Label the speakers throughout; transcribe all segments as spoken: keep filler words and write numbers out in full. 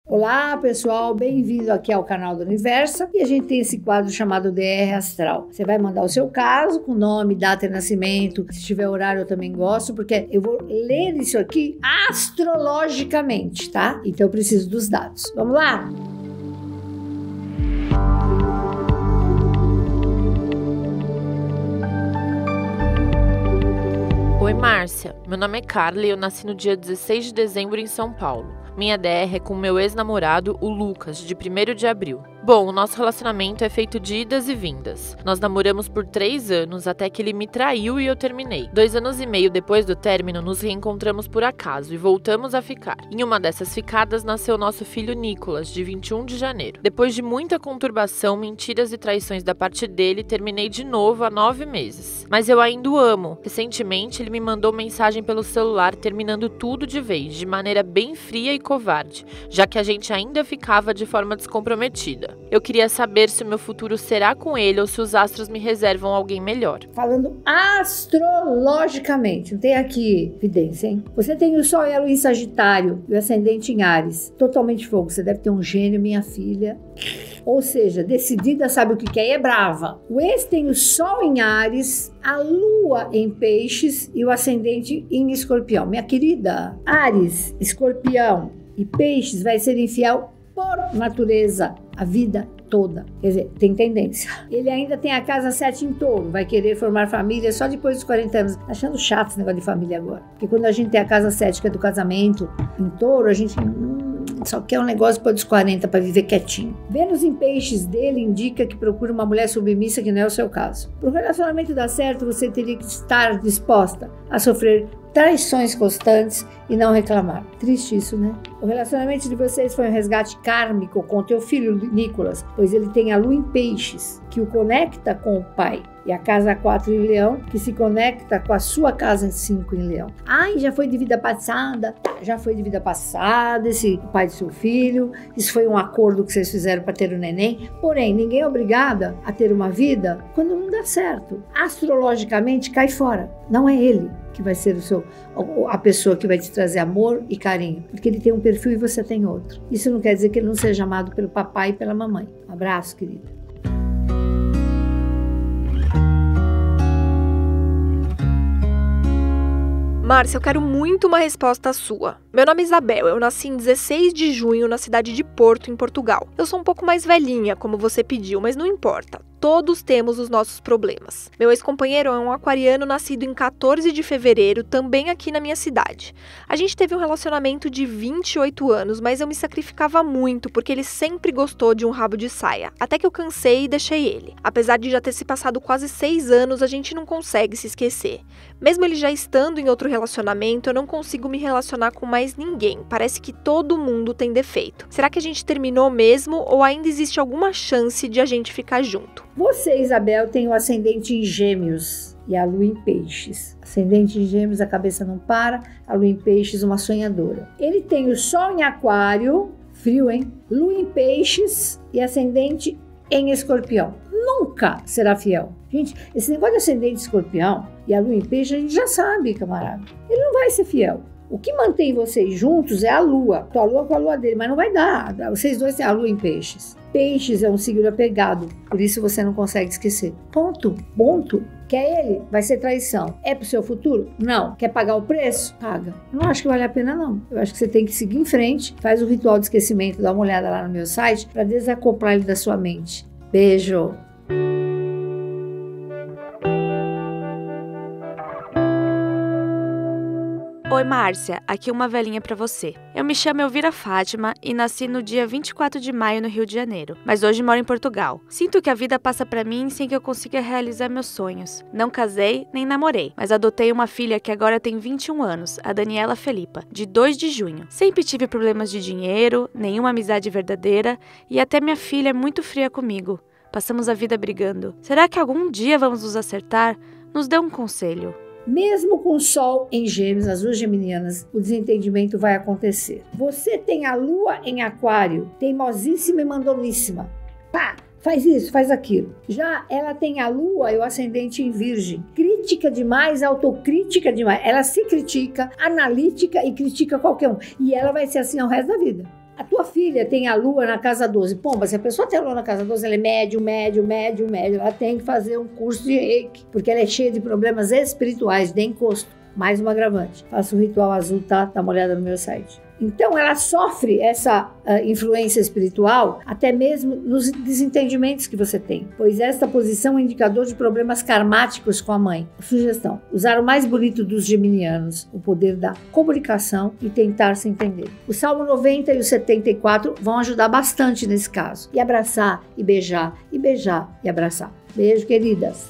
Speaker 1: Olá pessoal, bem-vindo aqui ao canal do Universo e a gente tem esse quadro chamado D R Astral. Você vai mandar o seu caso com nome, data de nascimento, se tiver horário eu também gosto, porque eu vou ler isso aqui astrologicamente, tá? Então eu preciso dos dados. Vamos lá?
Speaker 2: Oi Márcia, meu nome é Carla e eu nasci no dia dezesseis de dezembro em São Paulo. Minha D R é com meu ex-namorado, o Lucas, de primeiro de abril. Bom, o nosso relacionamento é feito de idas e vindas. Nós namoramos por três anos até que ele me traiu e eu terminei. Dois anos e meio depois do término, nos reencontramos por acaso e voltamos a ficar. Em uma dessas ficadas nasceu nosso filho Nicolas, de vinte e um de janeiro. Depois de muita conturbação, mentiras e traições da parte dele, terminei de novo há nove meses. Mas eu ainda o amo. Recentemente, ele me mandou mensagem pelo celular terminando tudo de vez, de maneira bem fria e covarde, já que a gente ainda ficava de forma descomprometida. Eu queria saber se o meu futuro será com ele ou se os astros me reservam alguém melhor.
Speaker 1: Falando astrologicamente, não tem aqui evidência, hein? Você tem o Sol e a Lua em Sagitário e o Ascendente em Áries, totalmente fogo. Você deve ter um gênio, minha filha. Ou seja, decidida, sabe o que quer e é brava. O ex tem o Sol em Áries, a Lua em Peixes e o Ascendente em Escorpião. Minha querida, Áries, Escorpião e Peixes vai ser infiel por natureza, a vida toda. Quer dizer, tem tendência. Ele ainda tem a casa sete em Touro, vai querer formar família só depois dos quarenta anos. Achando chato esse negócio de família agora. Porque quando a gente tem a casa sete, que é do casamento, em Touro, a gente hum, só quer um negócio depois dos quarenta para viver quietinho. Vênus em Peixes dele indica que procura uma mulher submissa, que não é o seu caso. Para o relacionamento dar certo, você teria que estar disposta a sofrer traições constantes e não reclamar. Triste isso, né? O relacionamento de vocês foi um resgate kármico com teu filho Nicolas, pois ele tem a Lua em Peixes, que o conecta com o pai, e a casa quatro em Leão, que se conecta com a sua casa cinco em Leão. Ai, já foi de vida passada, já foi de vida passada, esse pai do seu filho, isso foi um acordo que vocês fizeram para ter um neném, porém, ninguém é obrigada a ter uma vida quando não dá certo. Astrologicamente, cai fora, não é ele que vai ser o seu, a pessoa que vai te trazer amor e carinho, porque ele tem um perfil e você tem outro. Isso não quer dizer que ele não seja amado pelo papai e pela mamãe. Um abraço, querida.
Speaker 3: Márcia, eu quero muito uma resposta sua. Meu nome é Isabel, eu nasci em dezesseis de junho na cidade de Porto, em Portugal. Eu sou um pouco mais velhinha, como você pediu, mas não importa. Todos temos os nossos problemas. Meu ex-companheiro é um aquariano nascido em quatorze de fevereiro, também aqui na minha cidade. A gente teve um relacionamento de vinte e oito anos, mas eu me sacrificava muito porque ele sempre gostou de um rabo de saia, até que eu cansei e deixei ele. Apesar de já ter se passado quase seis anos, a gente não consegue se esquecer. Mesmo ele já estando em outro relacionamento, eu não consigo me relacionar com mais ninguém. Parece que todo mundo tem defeito. Será que a gente terminou mesmo ou ainda existe alguma chance de a gente ficar junto?
Speaker 1: Você, Isabel, tem o ascendente em Gêmeos e a Lua em Peixes. Ascendente em Gêmeos, a cabeça não para, a Lua em Peixes, uma sonhadora. Ele tem o Sol em Aquário, frio, hein? Lua em Peixes e ascendente em Escorpião. Nunca será fiel. Gente, esse negócio de ascendente Escorpião e a Lua em Peixes, a gente já sabe, camarada. Ele não vai ser fiel. O que mantém vocês juntos é a Lua. Tua Lua com a Lua dele, mas não vai dar. Vocês dois têm a Lua em Peixes. Peixes é um signo apegado, por isso você não consegue esquecer. Ponto. Ponto. Quer ele? Vai ser traição. É pro seu futuro? Não. Quer pagar o preço? Paga. Não acho que vale a pena, não. Eu acho que você tem que seguir em frente. Faz o ritual de esquecimento, dá uma olhada lá no meu site para desacoplar ele da sua mente. Beijo.
Speaker 4: Oi Márcia, aqui uma velhinha pra você. Eu me chamo Elvira Fátima e nasci no dia vinte e quatro de maio no Rio de Janeiro, mas hoje moro em Portugal. Sinto que a vida passa pra mim sem que eu consiga realizar meus sonhos. Não casei nem namorei, mas adotei uma filha que agora tem vinte e um anos, a Daniela Felipa, de dois de junho. Sempre tive problemas de dinheiro, nenhuma amizade verdadeira e até minha filha é muito fria comigo. Passamos a vida brigando. Será que algum dia vamos nos acertar? Nos dê um conselho.
Speaker 1: Mesmo com o Sol em Gêmeos, as duas geminianas, o desentendimento vai acontecer. Você tem a Lua em Aquário, teimosíssima e mandoníssima. Pá! Faz isso, faz aquilo. Já ela tem a Lua e o ascendente em Virgem. Crítica demais, autocrítica demais. Ela se critica, analítica e critica qualquer um. E ela vai ser assim ao resto da vida. A tua filha tem a lua na casa doze. Pomba, se a pessoa tem a lua na casa doze, ela é médium, médium, médium, médium. Ela tem que fazer um curso de reiki, porque ela é cheia de problemas espirituais, de encosto. Mais um agravante. Faça o ritual azul, tá? Dá uma olhada no meu site. Então, ela sofre essa uh, influência espiritual até mesmo nos desentendimentos que você tem, pois esta posição é um indicador de problemas karmáticos com a mãe. Sugestão: usar o mais bonito dos geminianos, o poder da comunicação e tentar se entender. O Salmo noventa e o setenta e quatro vão ajudar bastante nesse caso. E abraçar, e beijar, e beijar, e abraçar. Beijo, queridas!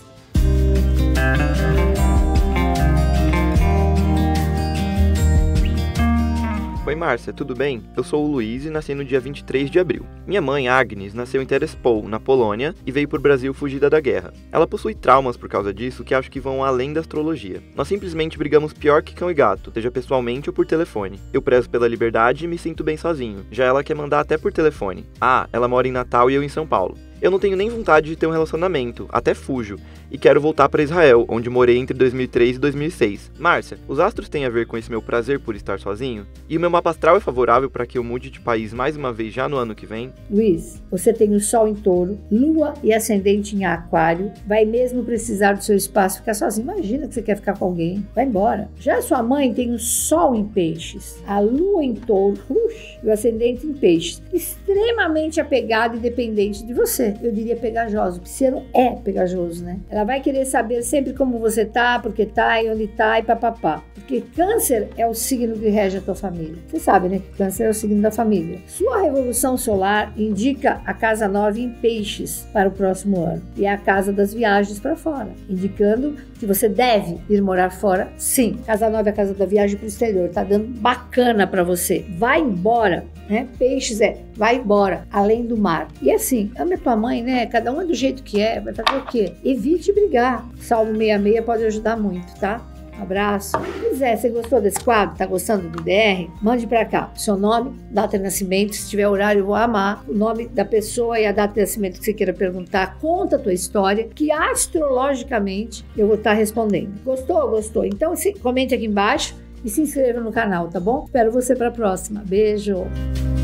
Speaker 5: Oi Márcia, tudo bem? Eu sou o Luiz e nasci no dia vinte e três de abril. Minha mãe, Agnes, nasceu em Terespol, na Polônia, e veio para o Brasil fugida da guerra. Ela possui traumas por causa disso que acho que vão além da astrologia. Nós simplesmente brigamos pior que cão e gato, seja pessoalmente ou por telefone. Eu prezo pela liberdade e me sinto bem sozinho. Já ela quer mandar até por telefone. Ah, ela mora em Natal e eu em São Paulo. Eu não tenho nem vontade de ter um relacionamento, até fujo, e quero voltar para Israel, onde morei entre dois mil e três e dois mil e seis. Márcia, os astros têm a ver com esse meu prazer por estar sozinho? E o meu mapa astral é favorável para que eu mude de país mais uma vez já no ano que vem?
Speaker 1: Luiz, você tem o Sol em Touro, Lua e Ascendente em Aquário, vai mesmo precisar do seu espaço, ficar sozinho. Imagina que você quer ficar com alguém, vai embora. Já a sua mãe tem o Sol em Peixes, a Lua em Touro, ux, e o Ascendente em Peixes, extremamente apegada e dependente de você. Eu diria pegajoso. O pisciano é pegajoso, né? Ela vai querer saber sempre como você tá, porque tá, e onde tá, e papapá. Porque Câncer é o signo que rege a tua família. Você sabe, né? Que Câncer é o signo da família. Sua revolução solar indica a casa nove em Peixes para o próximo ano. E é a casa das viagens para fora, indicando que você deve ir morar fora, sim. Casa nove é a casa da viagem para o exterior. Tá dando bacana para você. Vai embora, né? Peixes é vai embora, além do mar. E assim, ame a tua mãe, né? Cada um é do jeito que é. Vai fazer o quê? Evite brigar. Salmo sessenta e seis pode ajudar muito, tá? Abraço. Pois é, você gostou desse quadro? Tá gostando do D R? Mande pra cá. Seu nome, data de nascimento. Se tiver horário, eu vou amar. O nome da pessoa e a data de nascimento que você queira perguntar. Conta a tua história, que astrologicamente eu vou estar respondendo. Gostou? Gostou? Então, se, comente aqui embaixo e se inscreva no canal, tá bom? Espero você pra próxima. Beijo!